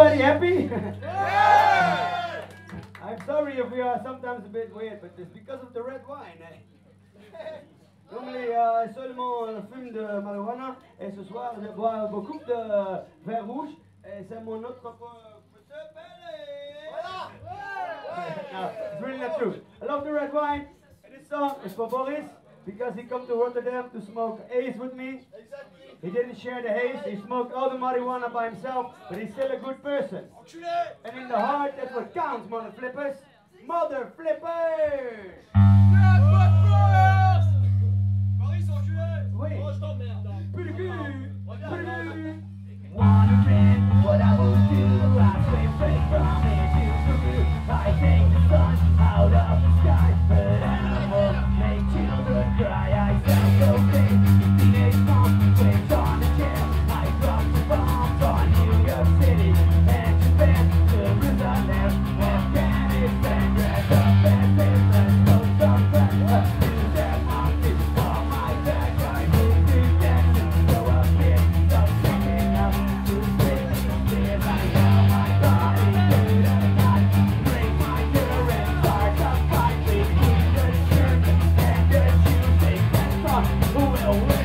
Everybody happy? I'm sorry if we are sometimes a bit weird, but it's because of the red wine. Normally, seulement on fume de marijuana, et ce soir, je bois beaucoup de vin rouge, et c'est mon autre No, it's really not true. I love the red wine, and this song is for Boris, because he come to Rotterdam to smoke haze with me. He didn't share the haze, he smoked all the marijuana by himself, but he's still a good person. And in the heart, that's what counts, mother flippers. Mother flippers! Oui. Wondering what I will do, I swim straight from it to the roof. I take the sun out of the sky, but animals make children cry. I sound so big, teenage mom waves on the chair. I drop the bombs on New York City and Japan, Jerusalem, Afghanistan, dress up as business, post some friends, do that monkey on my back. I move to Texas, go up here, stop picking up to business. I know my body good or not, break my current, start up fight with the shirt and the shoes, take that song, will